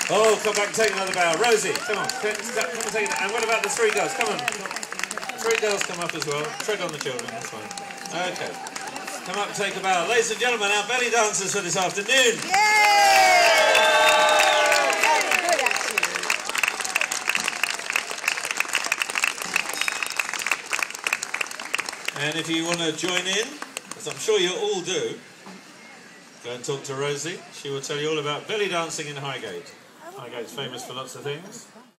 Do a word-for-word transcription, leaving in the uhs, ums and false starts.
Oh, come back and take another bow. Rosie, come on. Come, come and take it. And what about the three girls? Come on. Three girls come up as well. Tread on the children, that's fine. Okay. Come up and take a bow. Ladies and gentlemen, our belly dancers for this afternoon. Yay! Very good, actually. And if you want to join in, as I'm sure you all do, go and talk to Rosie. She will tell you all about belly dancing in Highgate. Highgate's famous for lots of things.